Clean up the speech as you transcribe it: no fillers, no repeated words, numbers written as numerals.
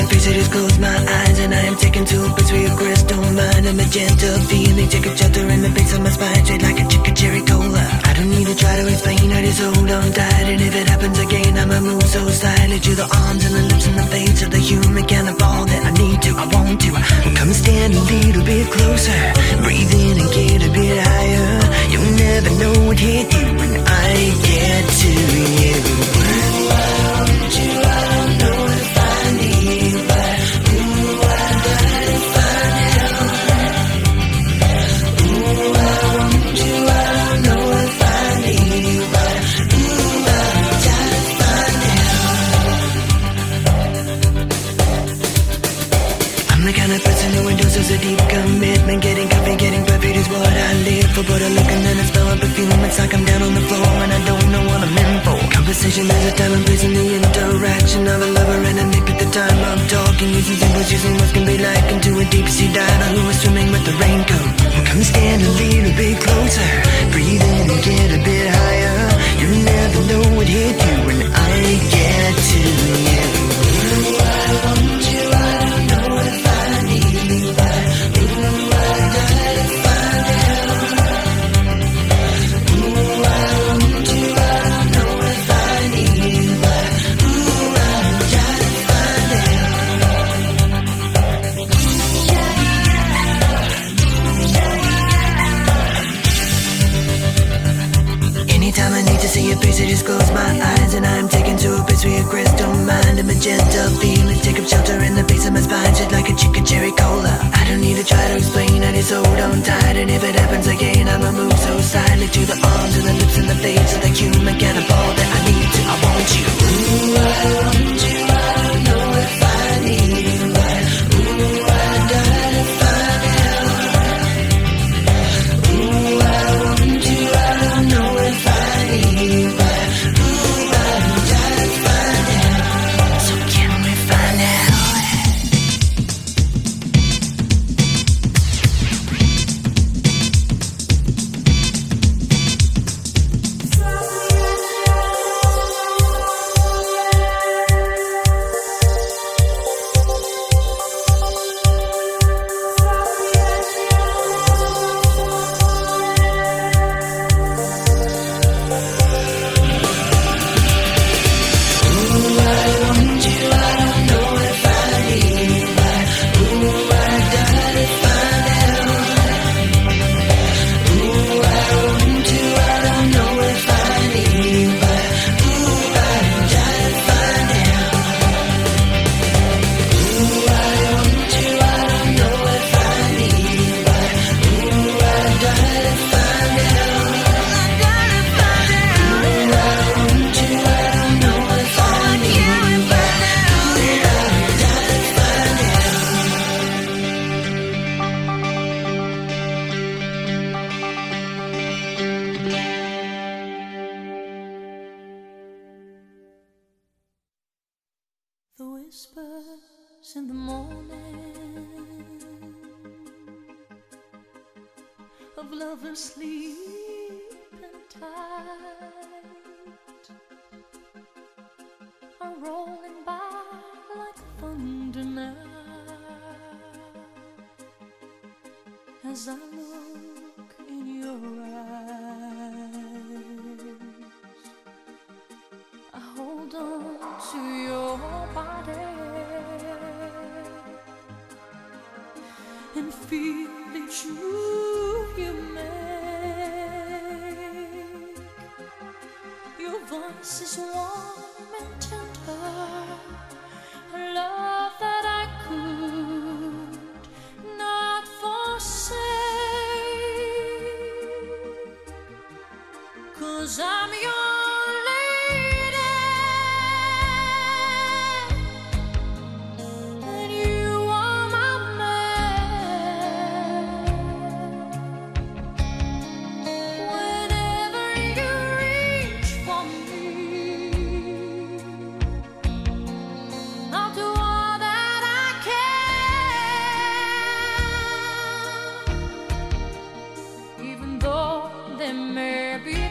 your face, I just close my eyes, and I am taken to a place where your crystal mind, a magenta feeling, take a shelter in the base of my spine, straight like a chicken cherry cola. I don't need to try to explain, I just hold on tight, and if it happens again, I'ma move so slightly to the arms and the lips and the face of the human cannibal that I need to, I want to. Well, come and stand a little bit closer, breathe in and get a bit higher. You'll never know what hit you when I get to you. Ooh, I want you, I don't know where to find you, but ooh, I try to find out. Ooh, I want you, I don't know where to find you, but ooh, I try to find out. I'm the kind of person who endorses a deep commitment. Getting coffee, getting perfect is what I live for. But I look and then I smell a perfume. It's like I'm down on the floor and I don't know what I'm in for. Conversation, there's a time and place in the interaction of a lover and a mate at the time of talking. Using symbols, using what can be likened to a deep sea diver who is swimming with the raincoat. Well, come stand a little bit closer, breathe in and get a bit higher. You never know what hit you when I get to you. Ooh, I want you, I don't know where to find you, but ooh, I try to find out. Ooh, I want you, I don't know where to find you, but ooh, I try to find out. Anytime I need to see your face, I just close my eyes, and I'm taken to a place where your crystal mind, a magenta feeling, take up shelter in the base of my spine, shit like a chicken cherry cola. I don't need to try to explain, I just hold on tight, and if it happens again, I'ma move so slightly to the arms and the lips and the face of the human cannibal that I need to, I want you. Ooh, I want you, I don't know where to find you, but ooh, I try to find out. Ooh, I want you, I don't know where to find you, but ooh, I try to find out. So can we find out? The whispers in the morning of lovers sleeping tight are rolling by like thunder now. As I look in your eyes, I hold on to your body and feel each move you make. Your voice is warm and tender, a love that I could not forsake, 'cause I'm your there may be